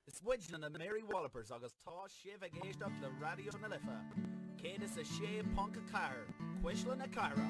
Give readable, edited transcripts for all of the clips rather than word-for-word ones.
It's Widgeon and Mary Wallopers August tá sibh ag éisteach the radio na lifa. Céad is a sé punk a car, Quisla na cara.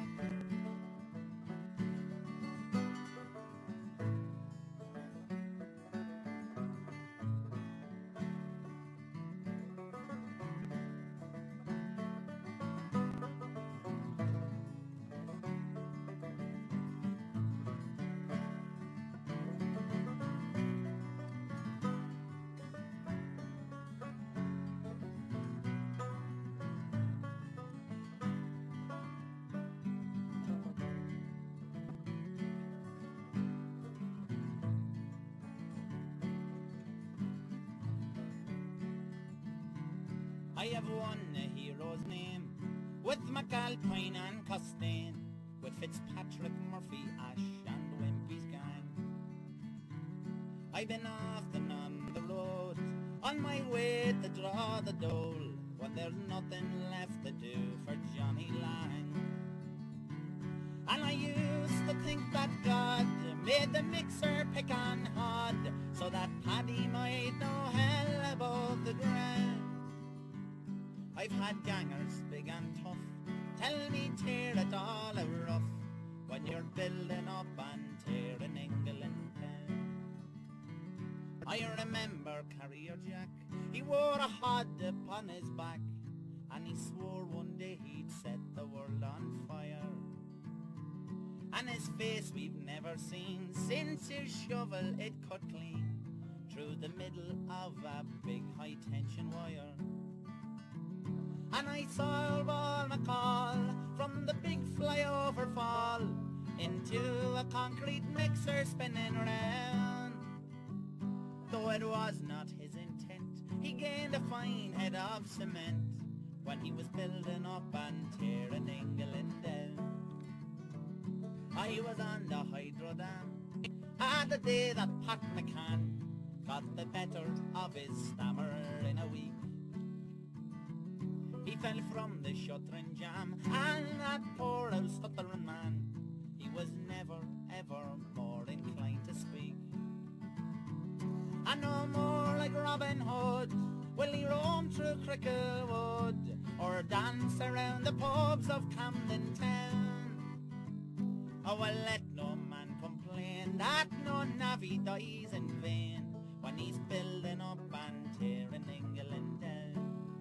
I have won a hero's name with McAlpine and Costain, with Fitzpatrick, Murphy, Ash and Wimpy's gang. I've been often on the road, on my way to draw the dole, when there's nothing left to do for Johnny Lang. And I used to think that God made the mixer pick on hod, so that Paddy might know hell above the ground. I've had gangers big and tough tell me tear it all out rough when you're building up and tearing England down. I remember Carrier Jack, he wore a hod upon his back, and he swore one day he'd set the world on fire. And his face we've never seen since his shovel it cut clean through the middle of a big high tension wire. And I saw Paul McCall from the big flyover fall into a concrete mixer spinning round. Though it was not his intent, he gained a fine head of cement when he was building up and tearing England down. I was on the hydro dam the day that Pat McCann got the better of his stammer in a week. He fell from the shuttering jam, and that poor old stuttering man, he was never ever more inclined to speak. And no more like Robin Hood will he roam through Cricklewood or dance around the pubs of Camden Town. Oh, well, let no man complain that no navvy dies in vain when he's building up and tearing England down.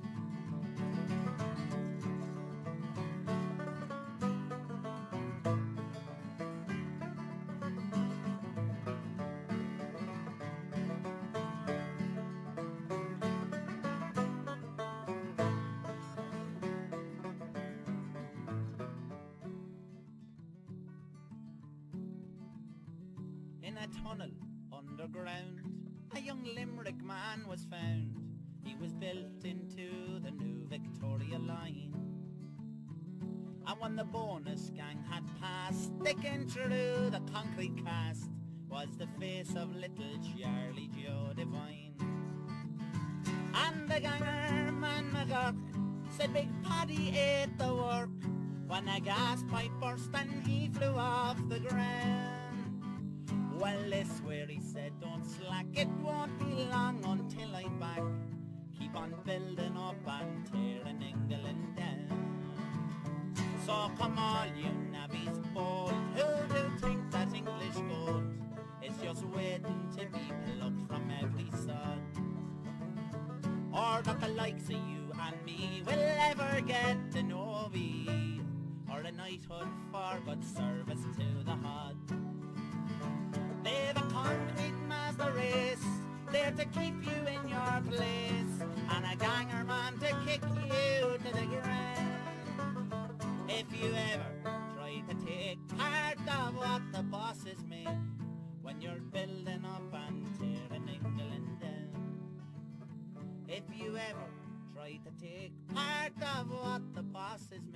In a tunnel underground, a young Limerick man was found. He was built into the new Victoria line. And when the bonus gang had passed, sticking through the concrete cast was the face of little Charlie Joe Devine. And the ganger man McGurk said Big Paddy ate the work when a gas pipe burst and he flew off the ground. Well, this where he said don't slack, it won't be long until I'm back. Keep on building up and tearing England down. So come all you navvies bold who do think that English gold is just waiting to be plucked from every sod, or that the likes of you and me will ever get an OV or a knighthood for good service to the hod. They've a concrete master race there to keep you in your place, and a ganger man to kick you to the ground. If you ever try to take part of what the bosses make when you're building up and tearing England down, if you ever try to take part of what the bosses make